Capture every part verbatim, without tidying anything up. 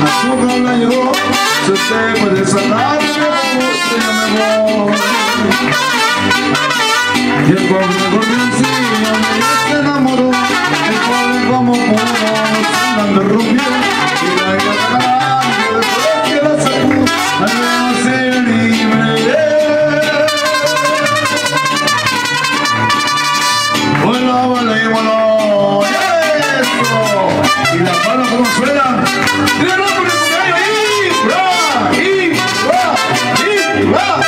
azúcar la yo, si usted puede sacar me gusta, yo me voy. Y el pobre gorrioncillo me se enamoró, el pobre como pudo, andando rubio, y la gata después que la sacó, al menos ser libre. Hola, hola y hola, eso. Y la palma como suena, ¡tíralo por el cumpleaños! ¡Y va! ¡Y va! ¡Y va!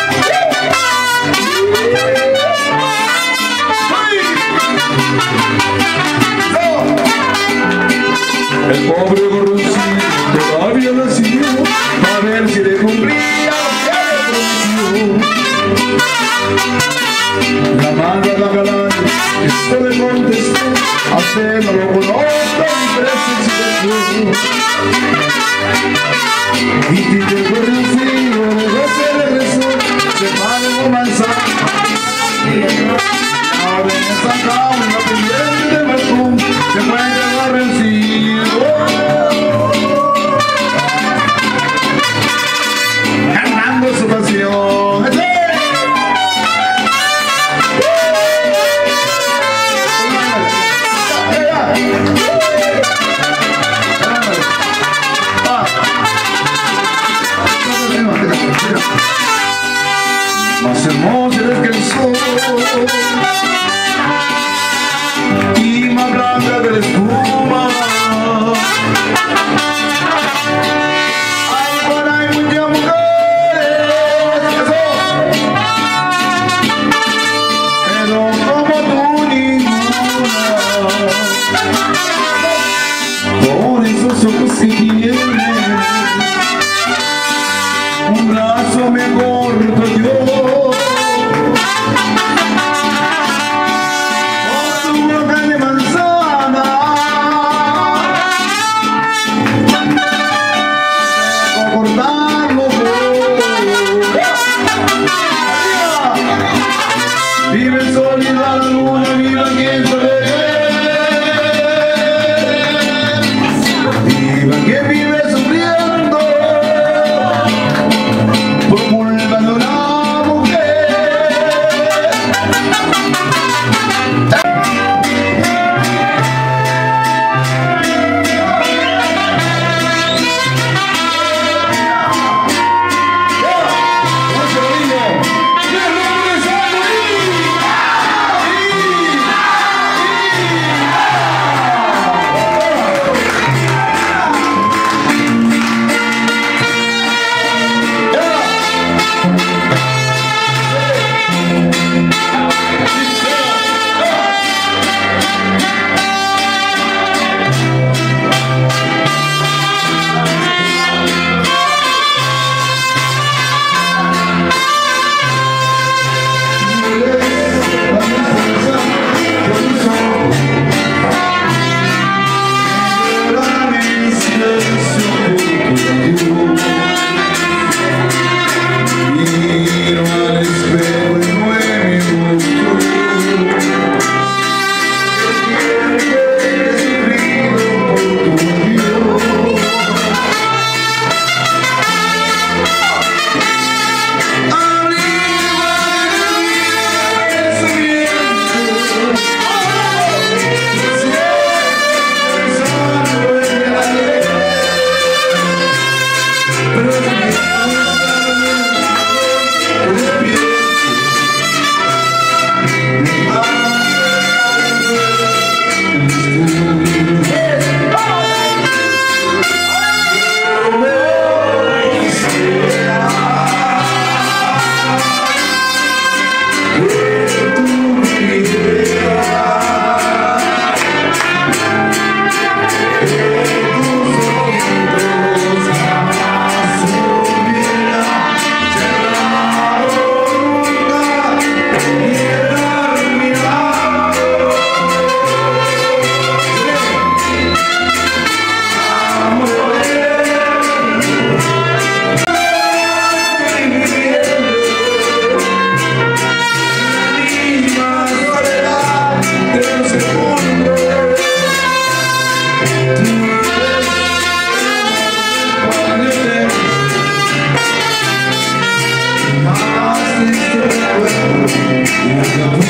El pobre gorroncito todavía la siguió a ver si le cumplía lo que le prometió. La manda la galán, esto le contestó, a usted no lo conozco ni presentación. Y Tito el gorroncillo luego se regresó, se paró con manzana. Ahora en esta cama, en la pendiente del balcón, se encuentra el gorroncillo. Cantando su pasión. Más hermosa es que el sol y más blanca que la espuma. Hay por ahí muchas mujeres, pero como tú ninguna. Por esos ojos que tienen un brazo mejor que yo. Vive el sol y la luna, viva quien se ve. Viva quien vive sufriendo por culpa de una mujer. Y